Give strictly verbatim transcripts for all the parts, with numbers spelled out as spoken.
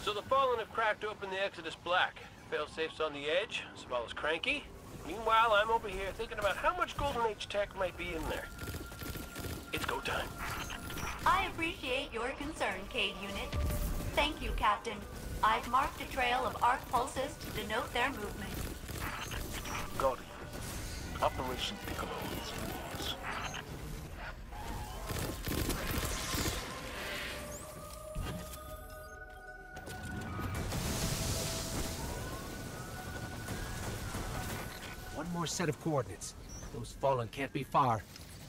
So the Fallen have cracked open the Exodus Black. Failsafe's on the edge, Savala's cranky. Meanwhile, I'm over here thinking about how much Golden Age tech might be in there. It's go time. I appreciate your concern, Cade Unit. Thank you, Captain. I've marked a trail of arc pulses to denote their movement. Got it. Operation Piccolo is yours. One more set of coordinates. Those Fallen can't be far.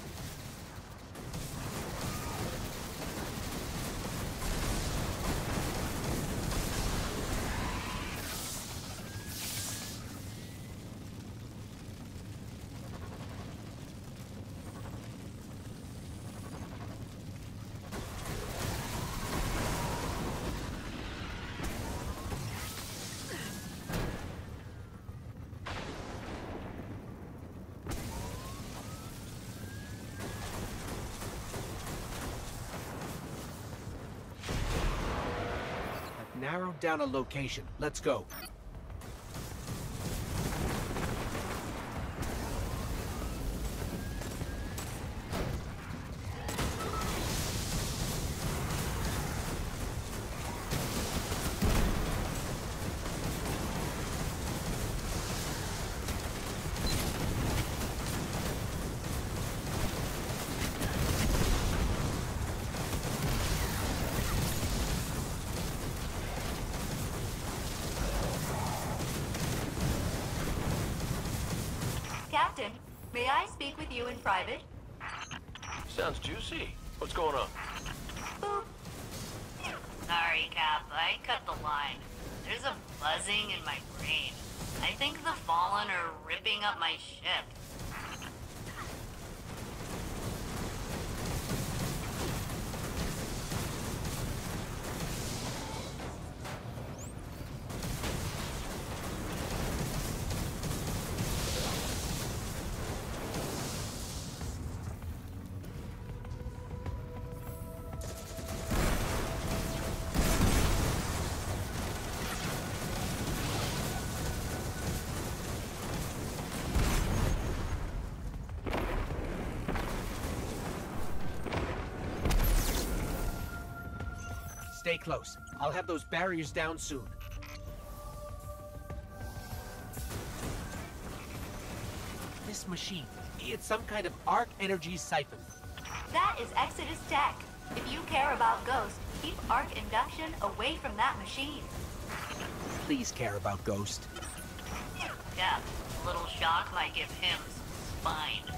Narrowed down a location. Let's go. Captain, may I speak with you in private? Sounds juicy. What's going on? Boop. Sorry, Cap, I cut the line. There's a buzzing in my brain. I think the Fallen are ripping up my ship. Stay close. I'll have those barriers down soon. This machine, it's some kind of arc energy siphon. That is Exodus tech. If you care about Ghost, keep arc induction away from that machine. Please care about Ghost. Cap, a little shock might give him some spine.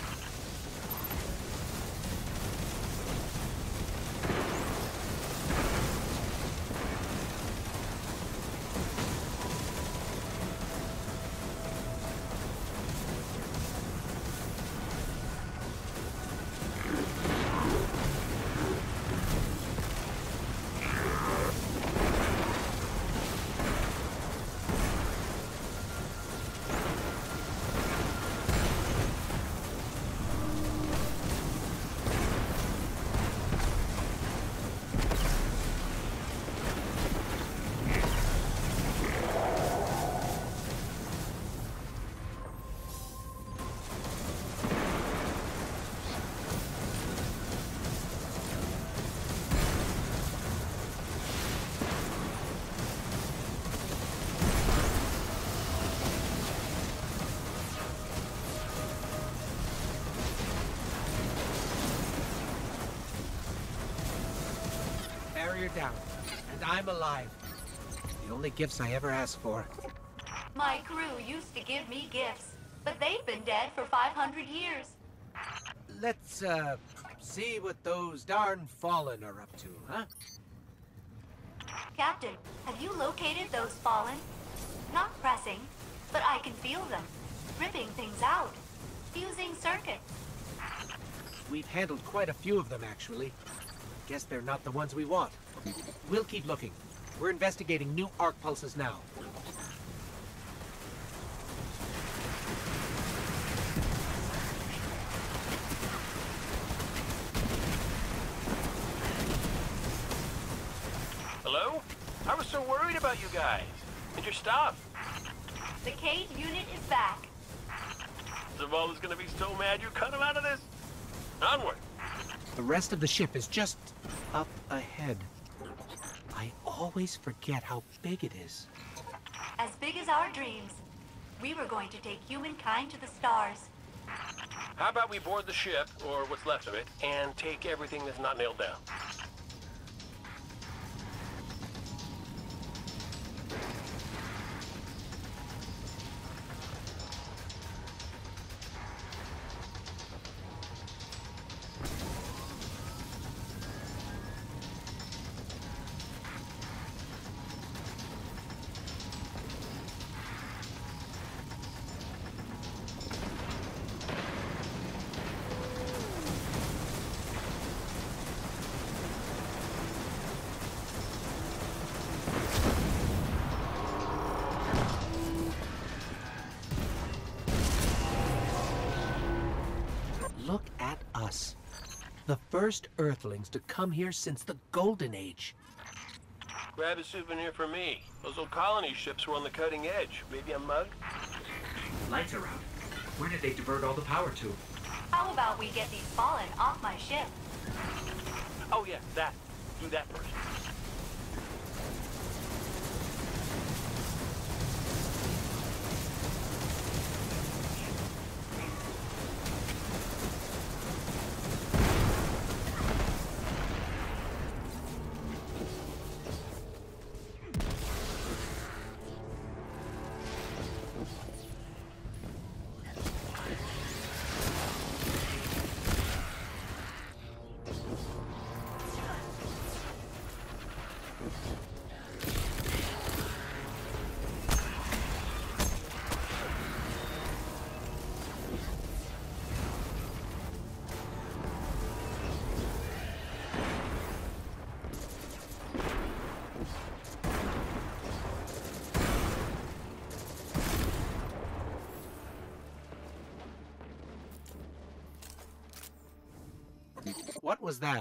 Barrier down, and I'm alive. The only gifts I ever asked for. My crew used to give me gifts, but they've been dead for five hundred years. Let's, uh, see what those darn Fallen are up to, huh? Captain, have you located those Fallen? Not pressing, but I can feel them. Ripping things out. Fusing circuits. We've handled quite a few of them, actually. Guess they're not the ones we want. We'll keep looking. We're investigating new arc pulses now. Hello? I was so worried about you guys. And your stuff. The Cade unit is back. Zavala's gonna be so mad you cut him out of this. Onward. The rest of the ship is just up ahead. I always forget how big it is. As big as our dreams. We were going to take humankind to the stars. How about we board the ship, or what's left of it, and take everything that's not nailed down? Look at us. The first Earthlings to come here since the Golden Age. Grab a souvenir for me. Those old colony ships were on the cutting edge. Maybe a mug? Lights are out. Where did they divert all the power to? How about we get these fallen off my ship? Oh yeah, that. Do that first. What was that?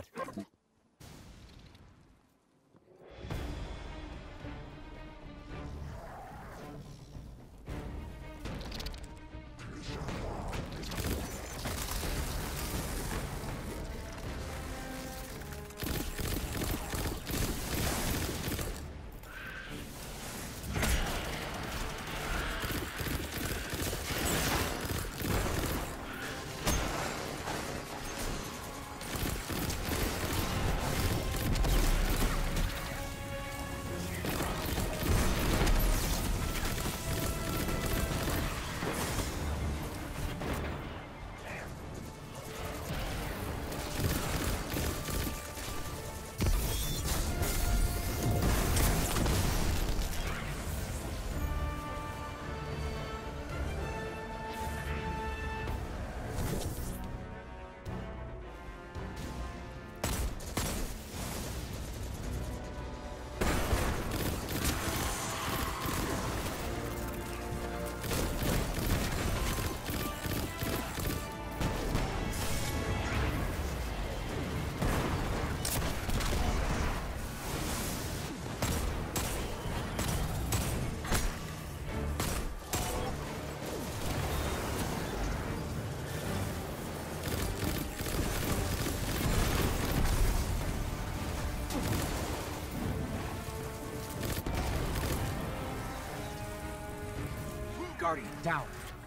Guardian, down.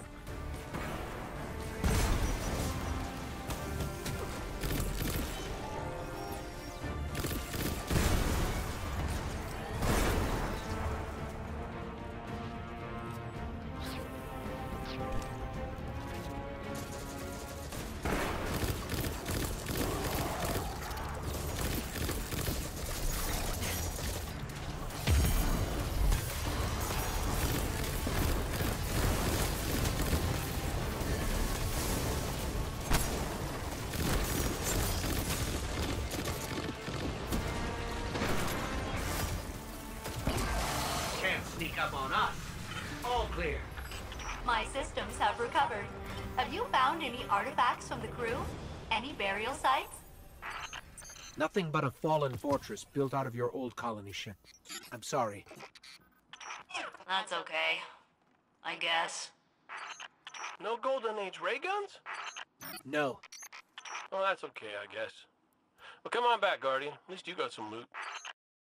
Sneak up on us. All clear. My systems have recovered. Have you found any artifacts from the crew? Any burial sites? Nothing but a fallen fortress built out of your old colony ship. I'm sorry. That's okay. I guess. No Golden Age ray guns? No. Well, that's okay, I guess. Well, come on back, Guardian. At least you got some loot.